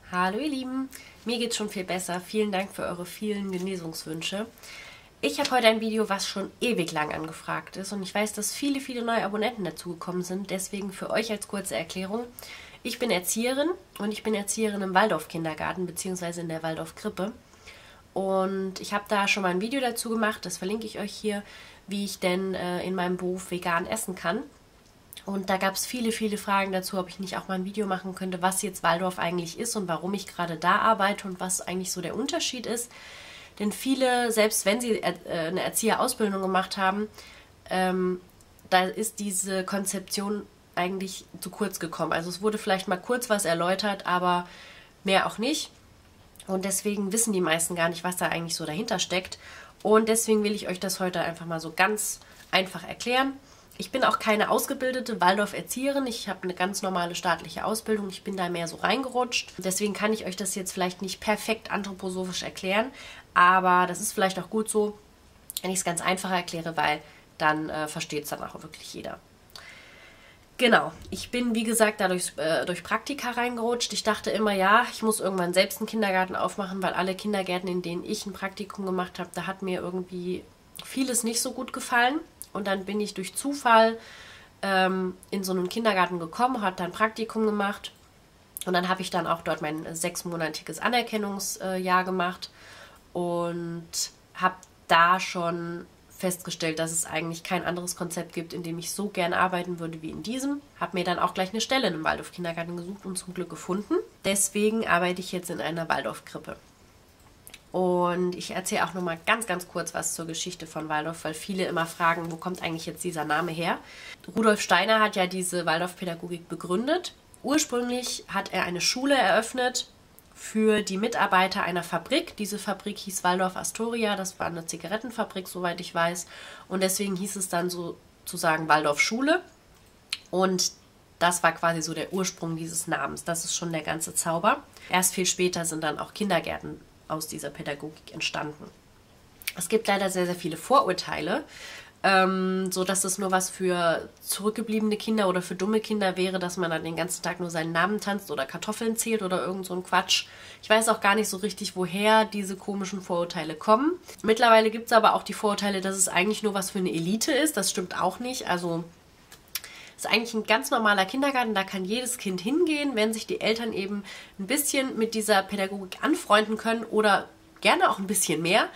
Hallo ihr Lieben, mir geht's schon viel besser. Vielen Dank für eure vielen Genesungswünsche. Ich habe heute ein Video, was schon ewig lang angefragt ist und ich weiß, dass viele neue Abonnenten dazugekommen sind. Deswegen für euch als kurze Erklärung. Ich bin Erzieherin und ich bin Erzieherin im Waldorf-Kindergarten bzw. in der Waldorf-Krippe. Und ich habe da schon mal ein Video dazu gemacht, das verlinke ich euch hier, wie ich denn in meinem Beruf vegan essen kann. Und da gab es viele Fragen dazu, ob ich nicht auch mal ein Video machen könnte, was jetzt Waldorf eigentlich ist und warum ich gerade da arbeite und was eigentlich so der Unterschied ist. Denn viele, selbst wenn sie eine Erzieherausbildung gemacht haben, da ist diese Konzeption eigentlich zu kurz gekommen. Also es wurde vielleicht mal kurz was erläutert, aber mehr auch nicht. Und deswegen wissen die meisten gar nicht, was da eigentlich so dahinter steckt. Und deswegen will ich euch das heute einfach mal so ganz einfach erklären. Ich bin auch keine ausgebildete Waldorf-Erzieherin. Ich habe eine ganz normale staatliche Ausbildung. Ich bin da mehr so reingerutscht. Deswegen kann ich euch das jetzt vielleicht nicht perfekt anthroposophisch erklären. Aber das ist vielleicht auch gut so, wenn ich es ganz einfach erkläre, weil dann versteht es dann auch wirklich jeder. Genau, ich bin wie gesagt dadurch durch Praktika reingerutscht. Ich dachte immer, ja, ich muss irgendwann selbst einen Kindergarten aufmachen, weil alle Kindergärten, in denen ich ein Praktikum gemacht habe, da hat mir irgendwie vieles nicht so gut gefallen. Und dann bin ich durch Zufall in so einen Kindergarten gekommen, habe dann ein Praktikum gemacht und dann habe ich dann auch dort mein 6-monatiges Anerkennungsjahr gemacht und habe da schon festgestellt, dass es eigentlich kein anderes Konzept gibt, in dem ich so gern arbeiten würde wie in diesem. Habe mir dann auch gleich eine Stelle in einem Waldorf-Kindergarten gesucht und zum Glück gefunden. Deswegen arbeite ich jetzt in einer Waldorf-Krippe. Und ich erzähle auch nochmal ganz kurz was zur Geschichte von Waldorf, weil viele immer fragen, wo kommt eigentlich jetzt dieser Name her? Rudolf Steiner hat ja diese Waldorfpädagogik begründet. Ursprünglich hat er eine Schule eröffnet für die Mitarbeiter einer Fabrik. Diese Fabrik hieß Waldorf Astoria, das war eine Zigarettenfabrik, soweit ich weiß. Und deswegen hieß es dann sozusagen Waldorf Schule. Und das war quasi so der Ursprung dieses Namens. Das ist schon der ganze Zauber. Erst viel später sind dann auch Kindergärten aus dieser Pädagogik entstanden. Es gibt leider sehr viele Vorurteile, so dass es nur was für zurückgebliebene Kinder oder für dumme Kinder wäre, dass man dann den ganzen Tag nur seinen Namen tanzt oder Kartoffeln zählt oder irgend so ein Quatsch. Ich weiß auch gar nicht so richtig, woher diese komischen Vorurteile kommen. Mittlerweile gibt es aber auch die Vorurteile, dass es eigentlich nur was für eine Elite ist. Das stimmt auch nicht. Also es ist eigentlich ein ganz normaler Kindergarten, da kann jedes Kind hingehen, wenn sich die Eltern eben ein bisschen mit dieser Pädagogik anfreunden können oder gerne auch ein bisschen mehr.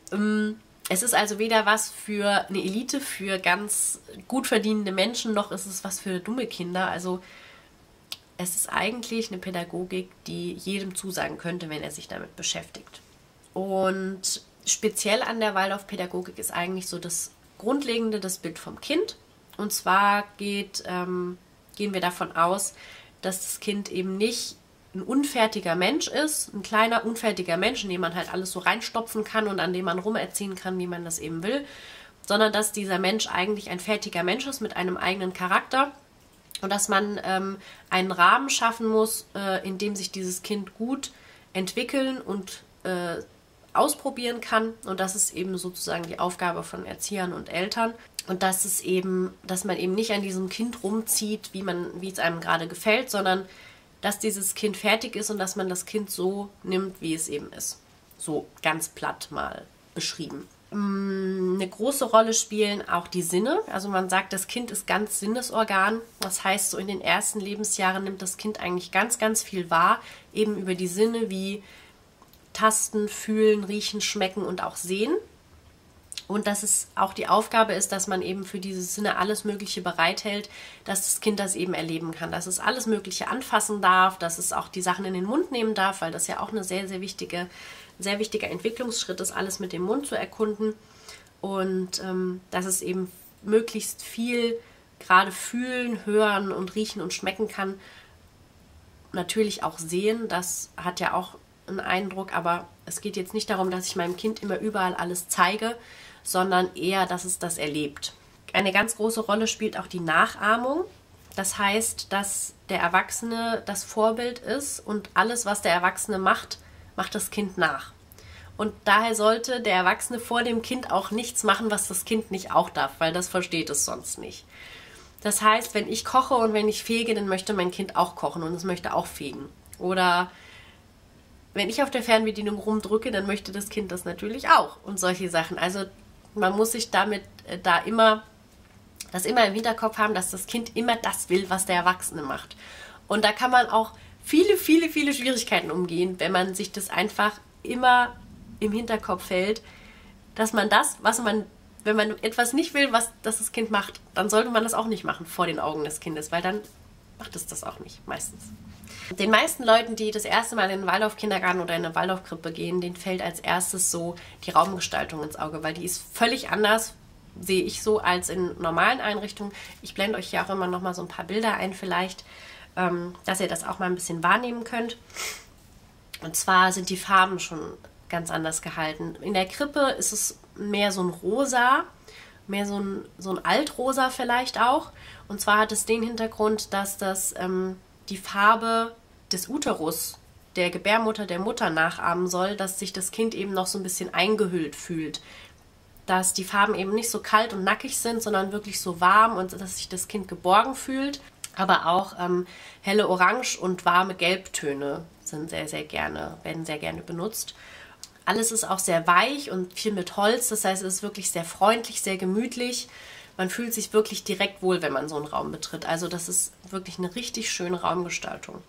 Es ist also weder was für eine Elite, für ganz gut verdienende Menschen, noch ist es was für dumme Kinder. Also es ist eigentlich eine Pädagogik, die jedem zusagen könnte, wenn er sich damit beschäftigt. Und speziell an der Waldorfpädagogik ist eigentlich so das Grundlegende, das Bild vom Kind. Und zwar gehen wir davon aus, dass das Kind eben nicht ein unfertiger Mensch ist, ein kleiner, unfertiger Mensch, in dem man halt alles so reinstopfen kann und an dem man rumerziehen kann, wie man das eben will, sondern dass dieser Mensch eigentlich ein fertiger Mensch ist mit einem eigenen Charakter und dass man einen Rahmen schaffen muss, in dem sich dieses Kind gut entwickeln und ausprobieren kann. Und das ist eben sozusagen die Aufgabe von Erziehern und Eltern. Und dass man eben nicht an diesem Kind rumzieht, wie es einem gerade gefällt, sondern dass dieses Kind fertig ist und dass man das Kind so nimmt, wie es eben ist. So ganz platt mal beschrieben. Eine große Rolle spielen auch die Sinne. Also man sagt, das Kind ist ganz Sinnesorgan. Das heißt, so in den ersten Lebensjahren nimmt das Kind eigentlich ganz viel wahr, eben über die Sinne wie Tasten, Fühlen, Riechen, Schmecken und auch Sehen. Und dass es auch die Aufgabe ist, dass man eben für diese Sinne alles Mögliche bereithält, dass das Kind das eben erleben kann. Dass es alles Mögliche anfassen darf, dass es auch die Sachen in den Mund nehmen darf, weil das ja auch ein sehr wichtiger Entwicklungsschritt ist, alles mit dem Mund zu erkunden. Und dass es eben möglichst viel gerade fühlen, hören und riechen und schmecken kann. Natürlich auch sehen, das hat ja auch einen Eindruck, aber es geht jetzt nicht darum, dass ich meinem Kind immer überall alles zeige, sondern eher, dass es das erlebt. Eine ganz große Rolle spielt auch die Nachahmung. Das heißt, dass der Erwachsene das Vorbild ist und alles, was der Erwachsene macht, macht das Kind nach. Und daher sollte der Erwachsene vor dem Kind auch nichts machen, was das Kind nicht auch darf, weil das versteht es sonst nicht. Das heißt, wenn ich koche und wenn ich fege, dann möchte mein Kind auch kochen und es möchte auch fegen. Oder wenn ich auf der Fernbedienung rumdrücke, dann möchte das Kind das natürlich auch und solche Sachen. Also man muss sich damit das immer im Hinterkopf haben, dass das Kind immer das will, was der Erwachsene macht. Und da kann man auch viele, viele, viele Schwierigkeiten umgehen, wenn man sich das einfach immer im Hinterkopf hält, dass man wenn man etwas nicht will, was das Kind macht, dann sollte man das auch nicht machen vor den Augen des Kindes, weil dann macht es das auch nicht, meistens. Den meisten Leuten, die das erste Mal in den Waldorf-Kindergarten oder in eine Waldorf-Krippe gehen, denen fällt als erstes so die Raumgestaltung ins Auge, weil die ist völlig anders, sehe ich so, als in normalen Einrichtungen. Ich blende euch hier auch immer noch mal so ein paar Bilder ein vielleicht, dass ihr das auch mal ein bisschen wahrnehmen könnt. Und zwar sind die Farben schon ganz anders gehalten. In der Krippe ist es mehr so ein Rosa, mehr so ein Altrosa vielleicht auch. Und zwar hat es den Hintergrund, dass das die Farbe des Uterus, der Gebärmutter der Mutter nachahmen soll, dass sich das Kind eben noch so ein bisschen eingehüllt fühlt. Dass die Farben eben nicht so kalt und nackig sind, sondern wirklich so warm und dass sich das Kind geborgen fühlt. Aber auch helle Orange- und warme Gelbtöne sind werden sehr gerne benutzt. Alles ist auch sehr weich und viel mit Holz, das heißt, es ist wirklich sehr freundlich, sehr gemütlich. Man fühlt sich wirklich direkt wohl, wenn man so einen Raum betritt. Also das ist wirklich eine richtig schöne Raumgestaltung.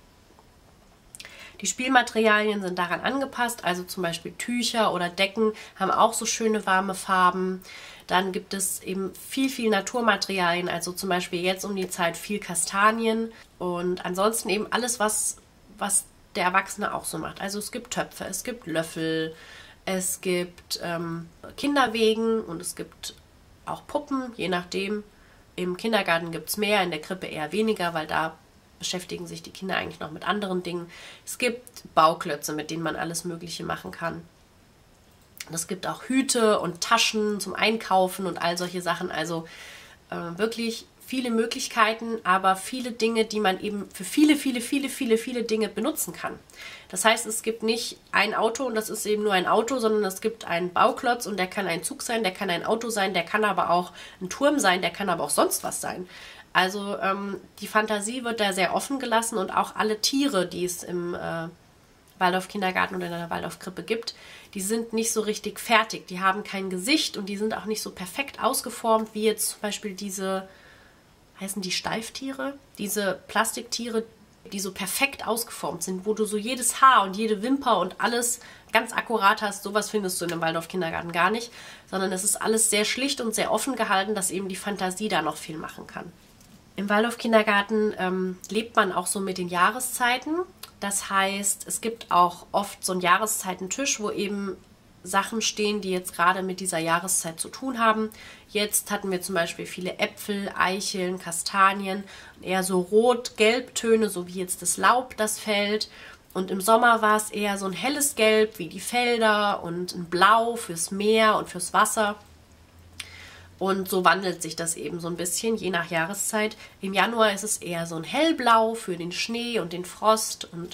Die Spielmaterialien sind daran angepasst, also zum Beispiel Tücher oder Decken haben auch so schöne warme Farben. Dann gibt es eben viel Naturmaterialien, also zum Beispiel jetzt um die Zeit viel Kastanien und ansonsten eben alles, was der Erwachsene auch so macht. Also es gibt Töpfe, es gibt Löffel, es gibt Kinderwegen und es gibt auch Puppen, je nachdem. Im Kindergarten gibt es mehr, in der Krippe eher weniger, weil da beschäftigen sich die Kinder eigentlich noch mit anderen Dingen. Es gibt Bauklötze, mit denen man alles Mögliche machen kann. Und es gibt auch Hüte und Taschen zum Einkaufen und all solche Sachen. Also wirklich viele Möglichkeiten, aber viele Dinge, die man eben für viele Dinge benutzen kann. Das heißt, es gibt nicht ein Auto und das ist eben nur ein Auto, sondern es gibt einen Bauklotz und der kann ein Zug sein, der kann ein Auto sein, der kann aber auch ein Turm sein, der kann aber auch sonst was sein. Also die Fantasie wird da sehr offen gelassen und auch alle Tiere, die es im Waldorf-Kindergarten oder in einer Waldorf-Krippe gibt, die sind nicht so richtig fertig. Die haben kein Gesicht und die sind auch nicht so perfekt ausgeformt, wie jetzt zum Beispiel diese, heißen die Steiftiere? Diese Plastiktiere, die so perfekt ausgeformt sind, wo du so jedes Haar und jede Wimper und alles ganz akkurat hast. Sowas findest du in einem Waldorf-Kindergarten gar nicht, sondern es ist alles sehr schlicht und sehr offen gehalten, dass eben die Fantasie da noch viel machen kann. Im Waldorf-Kindergarten lebt man auch so mit den Jahreszeiten. Das heißt, es gibt auch oft so einen Jahreszeitentisch, wo eben Sachen stehen, die jetzt gerade mit dieser Jahreszeit zu tun haben. Jetzt hatten wir zum Beispiel viele Äpfel, Eicheln, Kastanien, eher so Rot-Gelb-Töne, so wie jetzt das Laub, das fällt. Und im Sommer war es eher so ein helles Gelb wie die Felder und ein Blau fürs Meer und fürs Wasser. Und so wandelt sich das eben so ein bisschen, je nach Jahreszeit. Im Januar ist es eher so ein Hellblau für den Schnee und den Frost. Und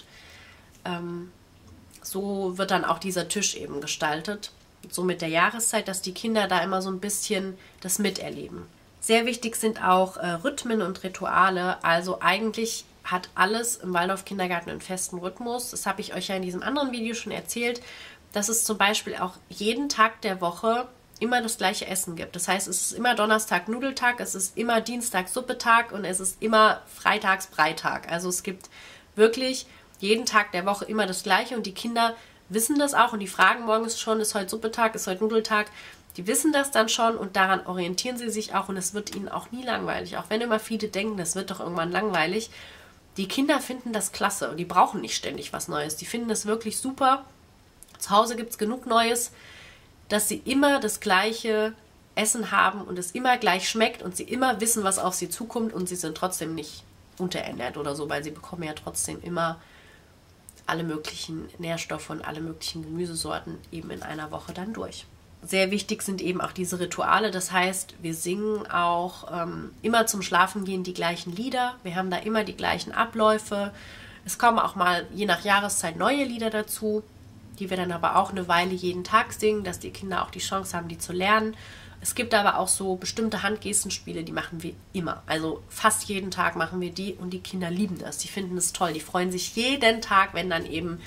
so wird dann auch dieser Tisch eben gestaltet. So mit der Jahreszeit, dass die Kinder da immer so ein bisschen das miterleben. Sehr wichtig sind auch Rhythmen und Rituale. Also eigentlich hat alles im Waldorf-Kindergarten einen festen Rhythmus. Das habe ich euch ja in diesem anderen Video schon erzählt, dass es zum Beispiel auch jeden Tag der Woche immer das gleiche Essen gibt. Das heißt, es ist immer Donnerstag Nudeltag, es ist immer Dienstag Suppetag und es ist immer Freitags Breitag. Also es gibt wirklich jeden Tag der Woche immer das Gleiche und die Kinder wissen das auch und die fragen morgens schon, ist heute Suppetag, ist heute Nudeltag. Die wissen das dann schon und daran orientieren sie sich auch und es wird ihnen auch nie langweilig. Auch wenn immer viele denken, das wird doch irgendwann langweilig. Die Kinder finden das klasse und die brauchen nicht ständig was Neues. Die finden das wirklich super. Zu Hause gibt es genug Neues, dass sie immer das gleiche Essen haben und es immer gleich schmeckt und sie immer wissen, was auf sie zukommt und sie sind trotzdem nicht unterernährt oder so, weil sie bekommen ja trotzdem immer alle möglichen Nährstoffe und alle möglichen Gemüsesorten eben in einer Woche dann durch. Sehr wichtig sind eben auch diese Rituale, das heißt, wir singen auch immer zum Schlafengehen die gleichen Lieder, wir haben da immer die gleichen Abläufe, es kommen auch mal je nach Jahreszeit neue Lieder dazu, die wir dann aber auch eine Weile jeden Tag singen, dass die Kinder auch die Chance haben, die zu lernen. Es gibt aber auch so bestimmte Handgestenspiele, die machen wir immer. Also fast jeden Tag machen wir die und die Kinder lieben das. Die finden es toll. Die freuen sich jeden Tag, wenn dann eben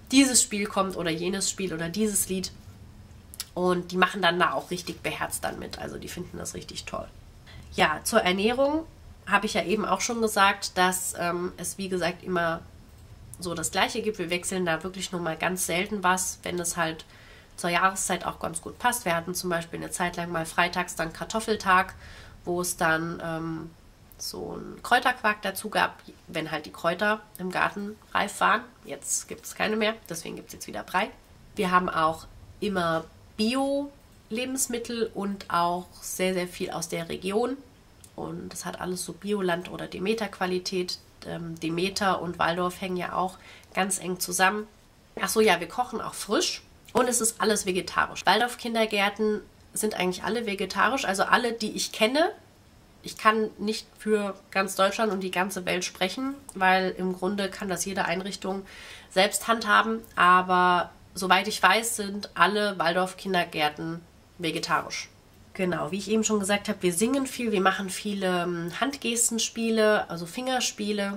dieses Spiel kommt oder jenes Spiel oder dieses Lied. Und die machen dann da auch richtig beherzt dann mit. Also die finden das richtig toll. Ja, zur Ernährung habe ich ja eben auch schon gesagt, dass es wie gesagt immer so das Gleiche gibt. Wir wechseln da wirklich nur mal ganz selten was, wenn es halt zur Jahreszeit auch ganz gut passt. Wir hatten zum Beispiel eine Zeit lang mal freitags dann Kartoffeltag, wo es dann so einen Kräuterquark dazu gab, wenn halt die Kräuter im Garten reif waren. Jetzt gibt es keine mehr, deswegen gibt es jetzt wieder Brei. Wir haben auch immer Bio-Lebensmittel und auch sehr, sehr viel aus der Region. Und das hat alles so Bioland- oder Demeter-Qualität. Demeter und Waldorf hängen ja auch ganz eng zusammen. Achso, ja, wir kochen auch frisch und es ist alles vegetarisch. Waldorf-Kindergärten sind eigentlich alle vegetarisch, also alle, die ich kenne. Ich kann nicht für ganz Deutschland und die ganze Welt sprechen, weil im Grunde kann das jede Einrichtung selbst handhaben. Aber soweit ich weiß, sind alle Waldorf-Kindergärten vegetarisch. Genau, wie ich eben schon gesagt habe, wir singen viel, wir machen viele Handgestenspiele, also Fingerspiele.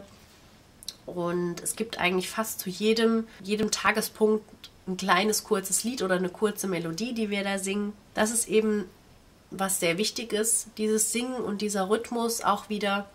Und es gibt eigentlich fast zu jedem Tagespunkt ein kleines, kurzes Lied oder eine kurze Melodie, die wir da singen. Das ist eben, was sehr wichtig ist, dieses Singen und dieser Rhythmus auch wieder.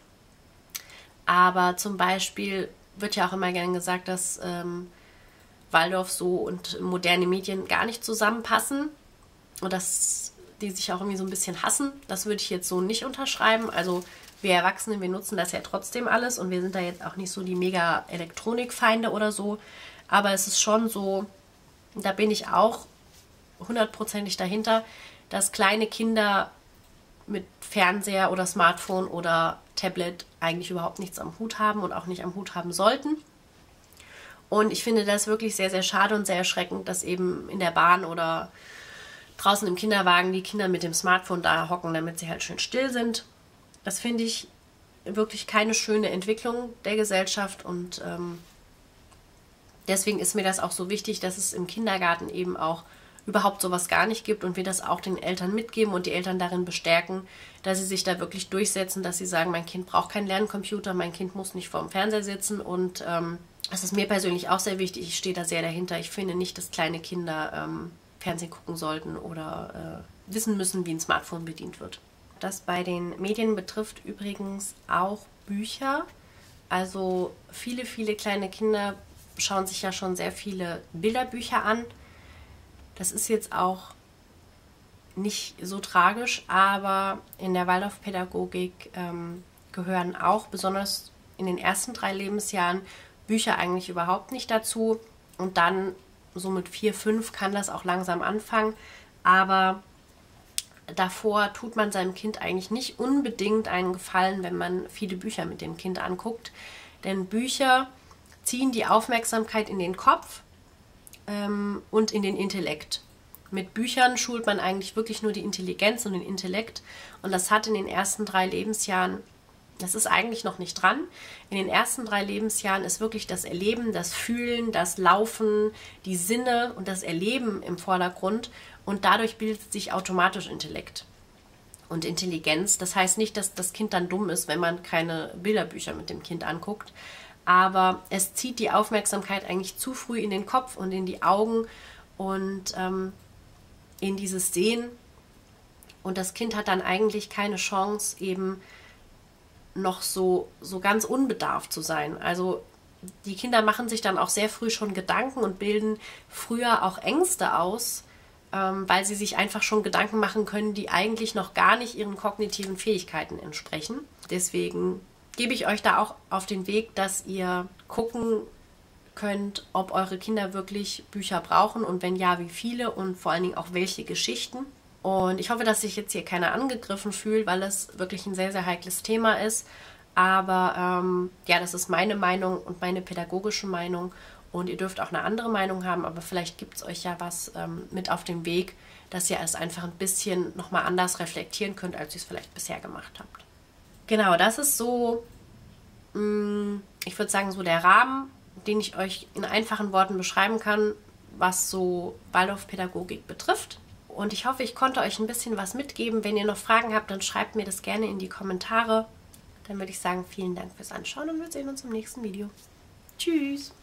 Aber zum Beispiel wird ja auch immer gern gesagt, dass Waldorf so und moderne Medien gar nicht zusammenpassen und dass die sich auch irgendwie so ein bisschen hassen. Das würde ich jetzt so nicht unterschreiben. Also wir Erwachsenen, wir nutzen das ja trotzdem alles und wir sind da jetzt auch nicht so die mega Elektronikfeinde oder so. Aber es ist schon so, da bin ich auch 100%ig dahinter, dass kleine Kinder mit Fernseher oder Smartphone oder Tablet eigentlich überhaupt nichts am Hut haben und auch nicht am Hut haben sollten. Und ich finde das wirklich sehr, sehr schade und sehr erschreckend, dass eben in der Bahn oder draußen im Kinderwagen die Kinder mit dem Smartphone da hocken, damit sie halt schön still sind. Das finde ich wirklich keine schöne Entwicklung der Gesellschaft und deswegen ist mir das auch so wichtig, dass es im Kindergarten eben auch überhaupt sowas gar nicht gibt und wir das auch den Eltern mitgeben und die Eltern darin bestärken, dass sie sich da wirklich durchsetzen, dass sie sagen, mein Kind braucht keinen Lerncomputer, mein Kind muss nicht vorm Fernseher sitzen und das ist mir persönlich auch sehr wichtig. Ich stehe da sehr dahinter. Ich finde nicht, dass kleine Kinder Fernsehen gucken sollten oder wissen müssen, wie ein Smartphone bedient wird. Das bei den Medien betrifft übrigens auch Bücher. Also viele, viele kleine Kinder schauen sich ja schon sehr viele Bilderbücher an. Das ist jetzt auch nicht so tragisch, aber in der Waldorfpädagogik gehören auch besonders in den ersten 3 Lebensjahren Bücher eigentlich überhaupt nicht dazu. Und dann so mit 4, 5 kann das auch langsam anfangen. Aber davor tut man seinem Kind eigentlich nicht unbedingt einen Gefallen, wenn man viele Bücher mit dem Kind anguckt. Denn Bücher ziehen die Aufmerksamkeit in den Kopf und in den Intellekt. Mit Büchern schult man eigentlich wirklich nur die Intelligenz und den Intellekt. Und das hat in den ersten 3 Lebensjahren, das ist eigentlich noch nicht dran. In den ersten 3 Lebensjahren ist wirklich das Erleben, das Fühlen, das Laufen, die Sinne und das Erleben im Vordergrund. Und dadurch bildet sich automatisch Intellekt und Intelligenz. Das heißt nicht, dass das Kind dann dumm ist, wenn man keine Bilderbücher mit dem Kind anguckt. Aber es zieht die Aufmerksamkeit eigentlich zu früh in den Kopf und in die Augen und in dieses Sehen. Und das Kind hat dann eigentlich keine Chance, eben noch so ganz unbedarft zu sein. Also die Kinder machen sich dann auch sehr früh schon Gedanken und bilden früher auch Ängste aus, weil sie sich einfach schon Gedanken machen können, die eigentlich noch gar nicht ihren kognitiven Fähigkeiten entsprechen. Deswegen gebe ich euch da auch auf den Weg, dass ihr gucken könnt, ob eure Kinder wirklich Bücher brauchen und wenn ja, wie viele und vor allen Dingen auch welche Geschichten. Und ich hoffe, dass sich jetzt hier keiner angegriffen fühlt, weil es wirklich ein sehr, sehr heikles Thema ist. Aber ja, das ist meine Meinung und meine pädagogische Meinung. Und ihr dürft auch eine andere Meinung haben, aber vielleicht gibt es euch ja was mit auf dem Weg, dass ihr es einfach ein bisschen nochmal anders reflektieren könnt, als ihr es vielleicht bisher gemacht habt. Genau, das ist so, ich würde sagen, so der Rahmen, den ich euch in einfachen Worten beschreiben kann, was so Waldorfpädagogik betrifft. Und ich hoffe, ich konnte euch ein bisschen was mitgeben. Wenn ihr noch Fragen habt, dann schreibt mir das gerne in die Kommentare. Dann würde ich sagen, vielen Dank fürs Anschauen und wir sehen uns im nächsten Video. Tschüss!